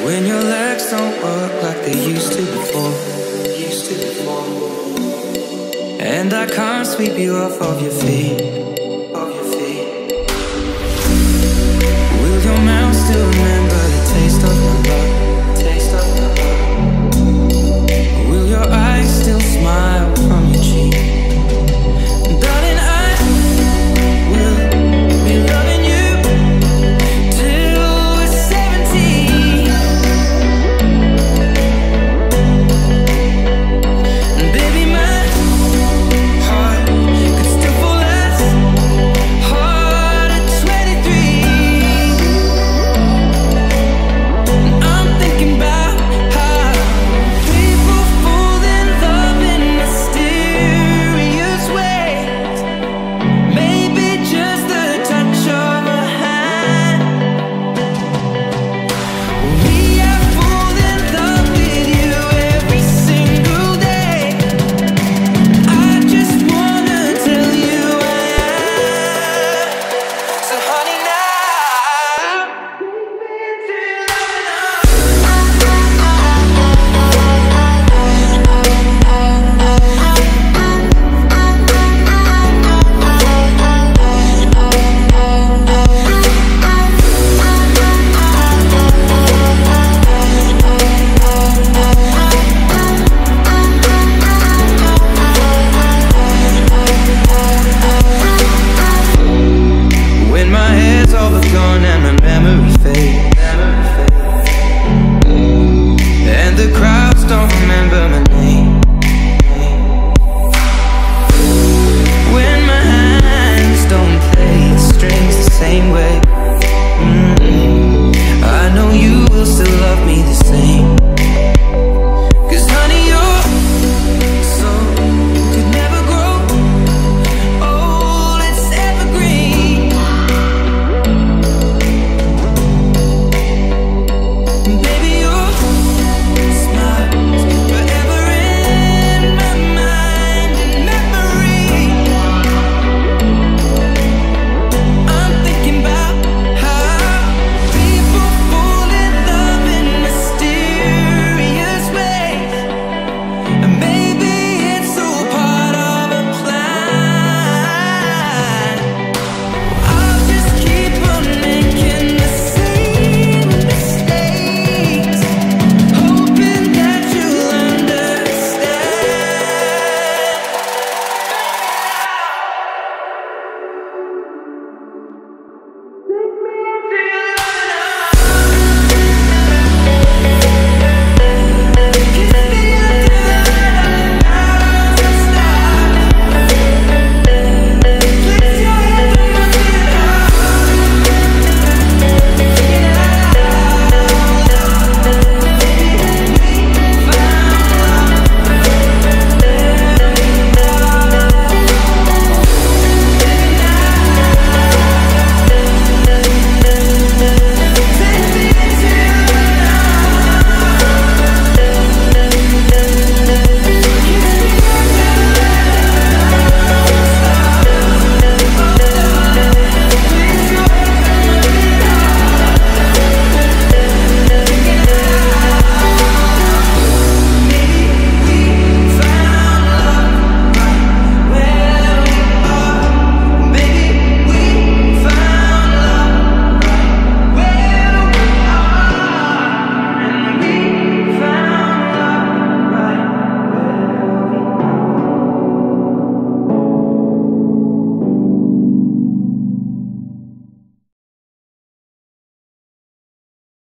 When your legs don't work like they used to before, and I can't sweep you off of your feet, Will your mouth still remember the taste of my love? Will your eyes still smile from your cheek? Darling, I will be loving you till we're 70. And baby, my heart could still fall as hard at 23. And I'm thinking about how people fall in love in mysterious ways. Maybe just the touch of a hand. We have fallen in love with you every single day. I just wanna tell you I am. So honey, now when my head's all but gone and my memory fades, and the crowds don't remember my name, when my hands don't play the strings the same way,